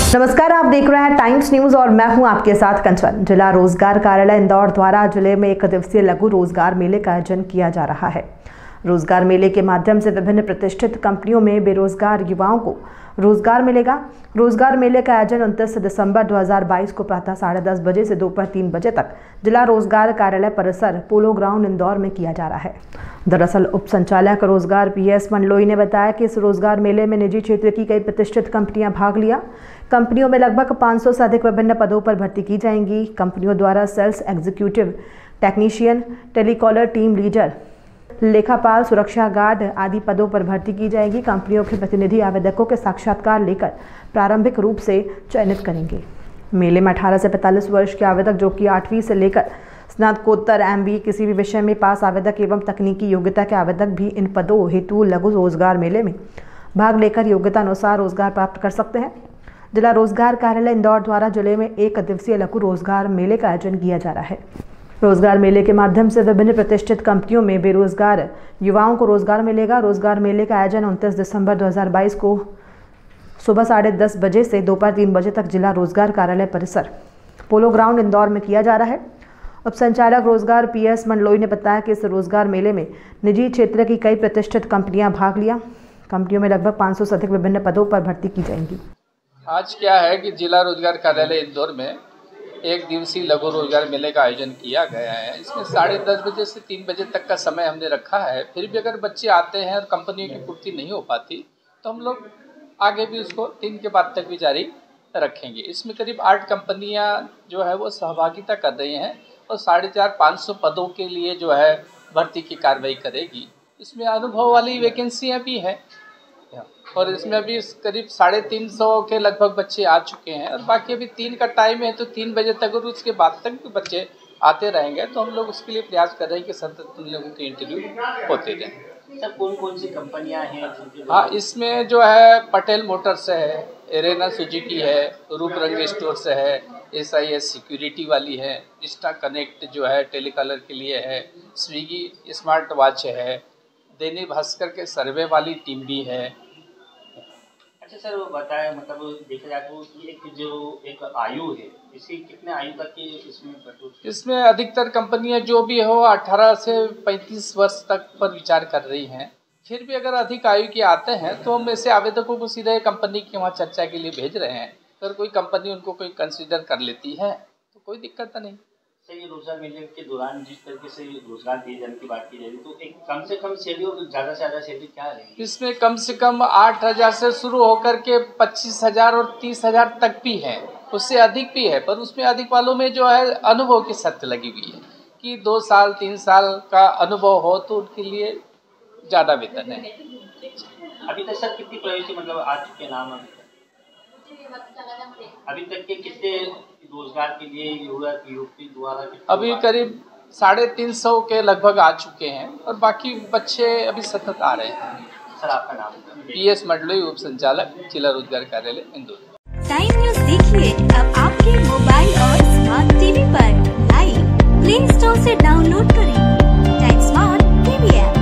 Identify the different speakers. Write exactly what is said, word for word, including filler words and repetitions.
Speaker 1: नमस्कार, आप देख रहे हैं टाइम्स न्यूज और मैं हूं आपके साथ कंचन। जिला रोजगार कार्यालय इंदौर द्वारा जिले में एक दिवसीय लघु रोजगार मेले का आयोजन किया जा रहा है। रोजगार मेले के माध्यम से विभिन्न प्रतिष्ठित कंपनियों में बेरोजगार युवाओं को रोजगार मिलेगा। रोजगार मेले का आयोजन उनतीस दिसंबर दो हज़ार बाईस को प्रातः साढ़े दस बजे से दोपहर तीन बजे तक जिला रोजगार कार्यालय परिसर पोलो ग्राउंड इंदौर में किया जा रहा है। दरअसल उप संचालक रोजगार पी एस मंडलोई ने बताया कि इस रोजगार मेले में निजी क्षेत्र की कई प्रतिष्ठित कंपनियां भाग लिया। कंपनियों में लगभग पाँच सौ से अधिक विभिन्न पदों पर भर्ती की जाएंगी। कंपनियों द्वारा sales executive, technician, telecaller, team leader, लेखापाल, सुरक्षा गार्ड आदि पदों पर भर्ती की जाएगी। कंपनियों के प्रतिनिधि आवेदकों के साक्षात्कार लेकर प्रारंभिक रूप से चयनित करेंगे। मेले में अठारह से पैंतालीस वर्ष के आवेदक, जो कि आठवीं से लेकर स्नातकोत्तर एम बी ए किसी भी विषय में पास आवेदक एवं तकनीकी योग्यता के आवेदक भी इन पदों हेतु लघु रोजगार मेले में भाग लेकर योग्यता अनुसार रोजगार प्राप्त कर सकते हैं। जिला रोजगार कार्यालय इंदौर द्वारा जिले में एक दिवसीय लघु रोजगार मेले का आयोजन किया जा रहा है। रोजगार मेले के माध्यम से विभिन्न प्रतिष्ठित कंपनियों में बेरोजगार युवाओं को रोजगार मिलेगा। रोजगार मेले का आयोजन उनतीस दिसंबर दो हज़ार बाईस को सुबह साढ़े दस बजे से दोपहर तीन बजे तक जिला रोजगार कार्यालय परिसर पोलो ग्राउंड इंदौर में किया जा रहा है। उप संचालक रोजगार पी एस मंडलोई ने बताया कि इस रोजगार मेले में निजी क्षेत्र की कई प्रतिष्ठित कंपनियां भाग लिया। कंपनियों में लगभग पाँच सौ से अधिक विभिन्न पदों पर भर्ती की जाएंगी।
Speaker 2: आज क्या है कि जिला रोजगार कार्यालय इंदौर में एक दिवसीय लघु रोजगार मेले का आयोजन किया गया है। इसमें साढ़े दस बजे से तीन बजे तक का समय हमने रखा है। फिर भी अगर बच्चे आते हैं और कंपनियों की पूर्ति नहीं हो पाती तो हम लोग आगे भी उसको तीन के बाद तक भी जारी रखेंगे। इसमें करीब आठ कंपनियां जो है वो सहभागिता कर रही हैं और साढ़े चार पाँच सौ पदों के लिए जो है भर्ती की कार्रवाई करेगी। इसमें अनुभव वाली वैकेंसियाँ भी हैं और इसमें अभी करीब साढ़े तीन सौ के लगभग बच्चे आ चुके हैं और बाकी अभी तीन का टाइम है तो तीन बजे तक और उसके बाद तक भी बच्चे आते रहेंगे। तो हम लोग उसके लिए प्रयास कर रहे हैं कि सतत उन लोगों के इंटरव्यू होते रहें।
Speaker 3: सर, कौन कौन सी कंपनियां हैं?
Speaker 2: हाँ, इसमें जो है पटेल मोटर्स है, एरेना सुजुकी है, रूप रंग स्टोर से है, एस आई एस सिक्योरिटी वाली है, इंस्टा कनेक्ट जो है टेलीकॉलर के लिए है, स्विगी स्मार्ट वॉच है, दैनिक भास्कर के सर्वे वाली टीम भी है।
Speaker 3: अच्छा सर, वो बताएं, मतलब देखा जाए तो एक जो एक आयु है, इसकी कितने आयु तक की इसमें
Speaker 2: इसमें अधिकतर कंपनियां जो भी हो अठारह से पैंतीस वर्ष तक पर विचार कर रही हैं। फिर भी अगर अधिक आयु के आते हैं तो हम ऐसे आवेदकों को सीधे कंपनी के वहाँ चर्चा के लिए भेज रहे हैं। अगर कोई कंपनी उनको कोई कंसिडर कर लेती है तो कोई दिक्कत नहीं।
Speaker 3: सर, ये रोजगार मेले के दौरान जिस तरीके से रोजगार दिए जाने की बात की जाएगी तो एक कम से कम सैलरी और ज़्यादा से ज़्यादा सैलरी क्या रहेगी?
Speaker 2: इसमें कम से कम आठ हज़ार से शुरू होकर के पच्चीस हज़ार और तीस हज़ार तक भी है, उससे अधिक भी है। पर उसमें अधिक वालों में जो है अनुभव की शर्त लगी हुई है कि दो साल तीन साल का अनुभव हो तो उनके लिए ज़्यादा वेतन है।
Speaker 3: अभी तक सर कितनी प्रवेश मतलब आ चुके नाम अभी अभी तक के कितने रोजगार के लिए युवती द्वारा?
Speaker 2: अभी करीब साढ़े तीन सौ के लगभग आ चुके हैं और बाकी बच्चे अभी सतत आ रहे हैं।
Speaker 3: सर, आपका नाम?
Speaker 2: पी एस मंडलोई, उप संचालक, जिला रोजगार कार्यालय इंदौर।
Speaker 4: टाइम न्यूज देखिए अब आपके मोबाइल और स्मार्ट टीवी पर। लाइव प्ले स्टोर से डाउनलोड करें टाइम स्मार्ट टीवी ऐप।